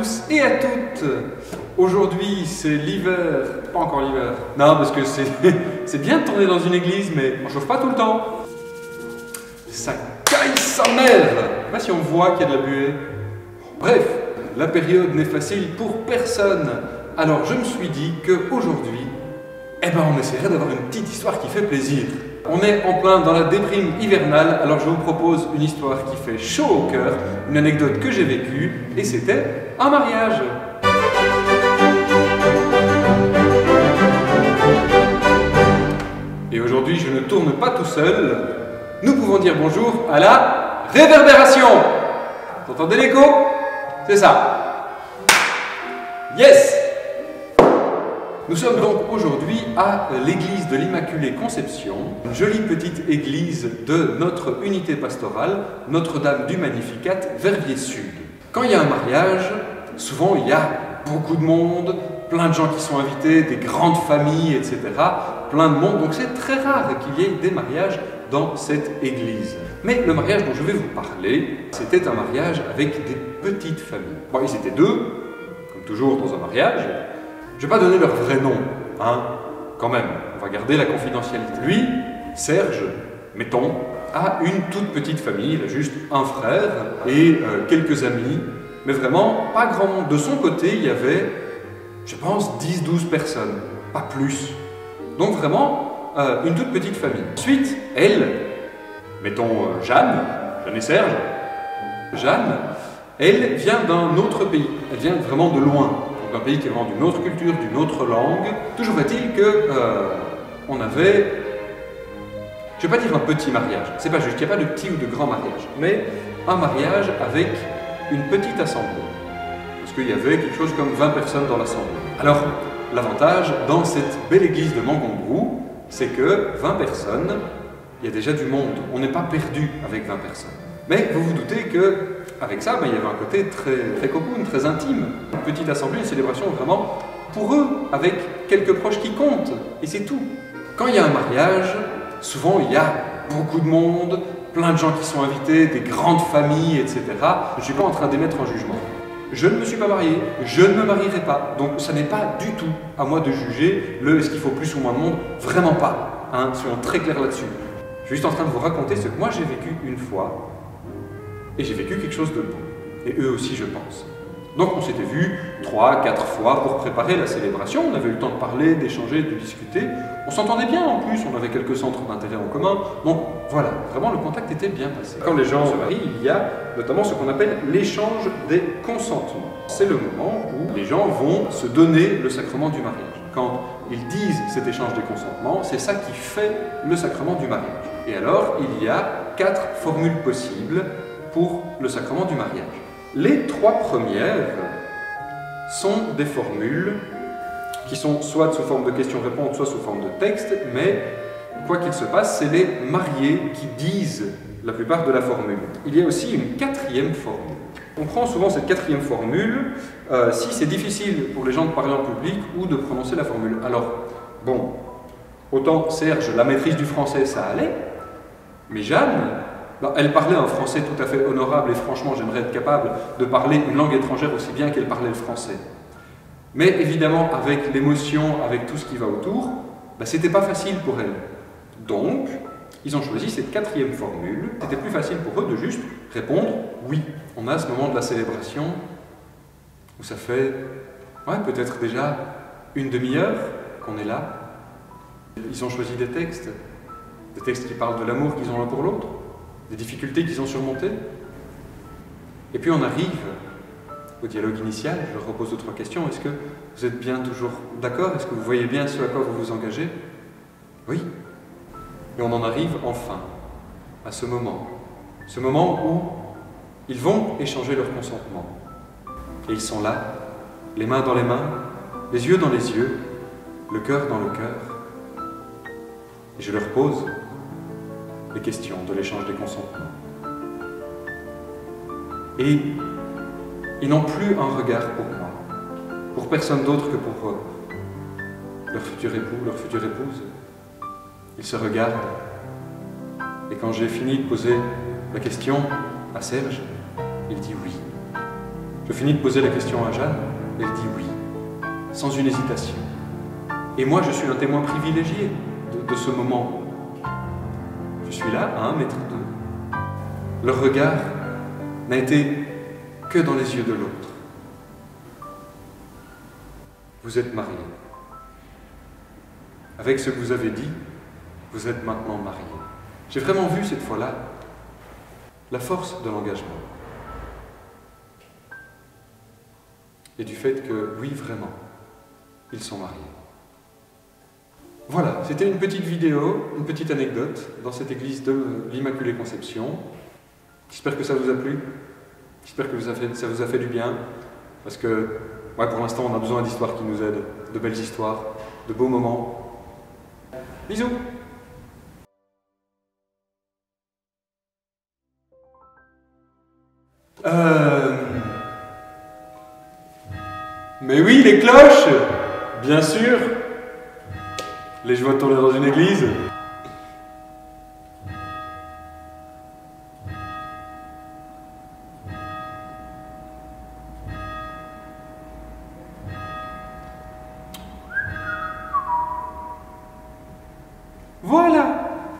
tous et à toutes. Aujourd'hui c'est l'hiver, pas encore l'hiver, non parce que c'est bien de tourner dans une église mais on chauffe pas tout le temps. Ça caille sa mère. Je sais pas si on voit qu'il y a de la buée. Bref, la période n'est facile pour personne. Alors je me suis dit qu'aujourd'hui, on essaierait d'avoir une petite histoire qui fait plaisir. On est en plein dans la déprime hivernale, alors je vous propose une histoire qui fait chaud au cœur, une anecdote que j'ai vécue, et c'était un mariage. Et aujourd'hui, je ne tourne pas tout seul. Nous pouvons dire bonjour à la réverbération. Vous entendez l'écho? C'est ça. Yes! Nous sommes donc aujourd'hui à l'église de l'Immaculée Conception, une jolie petite église de notre unité pastorale, Notre-Dame du Magnificat, Verviers Sud. Quand il y a un mariage, souvent il y a beaucoup de monde, plein de gens qui sont invités, des grandes familles, etc. Plein de monde, donc c'est très rare qu'il y ait des mariages dans cette église. Mais le mariage dont je vais vous parler, c'était un mariage avec des petites familles. Bon, ils étaient deux, comme toujours dans un mariage. Je ne vais pas donner leur vrai nom, hein, quand même, on va garder la confidentialité. Lui, Serge, mettons, a une toute petite famille, il a juste un frère et quelques amis, mais vraiment pas grand monde. De son côté, il y avait, je pense, 10-12 personnes, pas plus. Donc vraiment, une toute petite famille. Ensuite, elle, mettons Jeanne et Serge, Jeanne, elle vient d'un autre pays, elle vient vraiment de loin. Un pays qui est vraiment d'une autre culture, d'une autre langue. Toujours est-il que on avait, je ne vais pas dire un petit mariage, c'est pas juste, il n'y a pas de petit ou de grand mariage, mais un mariage avec une petite assemblée. Parce qu'il y avait quelque chose comme 20 personnes dans l'assemblée. Alors, l'avantage dans cette belle église de Mangombrou, c'est que 20 personnes, il y a déjà du monde. On n'est pas perdu avec 20 personnes. Mais vous vous doutez que avec ça, il y avait un côté très cocoon, très intime. Une petite assemblée, une célébration vraiment pour eux, avec quelques proches qui comptent, et c'est tout. Quand il y a un mariage, souvent il y a beaucoup de monde, plein de gens qui sont invités, des grandes familles, etc. Je ne suis pas en train d'émettre un jugement. Je ne me suis pas marié, je ne me marierai pas. Donc ça n'est pas du tout à moi de juger est-ce qu'il faut plus ou moins de monde, vraiment pas. Hein, soyons très clairs là-dessus. Je suis juste en train de vous raconter ce que moi j'ai vécu une fois. Et j'ai vécu quelque chose de beau. Et eux aussi, je pense. Donc on s'était vus 3-4 fois pour préparer la célébration. On avait eu le temps de parler, d'échanger, de discuter. On s'entendait bien en plus, on avait quelques centres d'intérêt en commun. Donc voilà, vraiment le contact était bien passé. Quand les gens se marient, il y a notamment ce qu'on appelle l'échange des consentements. C'est le moment où les gens vont se donner le sacrement du mariage. Quand ils disent cet échange des consentements, c'est ça qui fait le sacrement du mariage. Et alors, il y a 4 formules possibles pour le sacrement du mariage. Les 3 premières sont des formules qui sont soit sous forme de questions-réponses, soit sous forme de texte, mais quoi qu'il se passe, c'est les mariés qui disent la plupart de la formule. Il y a aussi une 4e formule. On prend souvent cette 4e formule si c'est difficile pour les gens de parler en public ou de prononcer la formule. Alors, bon, autant Serge, la maîtrise du français, ça allait, mais Jeanne, elle parlait un français tout à fait honorable et franchement, j'aimerais être capable de parler une langue étrangère aussi bien qu'elle parlait le français. Mais évidemment, avec l'émotion, avec tout ce qui va autour, c'était pas facile pour elle. Donc, ils ont choisi cette 4e formule. C'était plus facile pour eux de juste répondre oui. On a ce moment de la célébration où ça fait peut-être déjà une demi-heure qu'on est là. Ils ont choisi des textes qui parlent de l'amour qu'ils ont l'un pour l'autre, des difficultés qu'ils ont surmontées. Et puis on arrive au dialogue initial, je leur repose 2-3 questions. Est-ce que vous êtes bien toujours d'accord? Est-ce que vous voyez bien ce à quoi vous vous engagez? Oui. Et on en arrive enfin à ce moment où ils vont échanger leur consentement. Et ils sont là, les mains dans les mains, les yeux dans les yeux, le cœur dans le cœur. Et je leur pose les questions de l'échange des consentements. Et ils n'ont plus un regard pour moi, pour personne d'autre que pour leur futur époux, leur future épouse. Ils se regardent. Et quand j'ai fini de poser la question à Serge, il dit oui. Je finis de poser la question à Jeanne, elle dit oui, sans une hésitation. Et moi, je suis un témoin privilégié de ce moment. Je suis là, à 1 mètre d'eux. Leur regard n'a été que dans les yeux de l'autre. Vous êtes mariés. Avec ce que vous avez dit, vous êtes maintenant mariés. J'ai vraiment vu cette fois-là la force de l'engagement. Et du fait que, oui, vraiment, ils sont mariés. Voilà, c'était une petite vidéo, une petite anecdote dans cette église de l'Immaculée Conception. J'espère que ça vous a plu. J'espère que ça vous a fait du bien. Parce que, ouais, pour l'instant, on a besoin d'histoires qui nous aident, de belles histoires, de beaux moments. Bisous! Mais oui, les cloches! Bien sûr! Les joies de tourner dans une église. Voilà!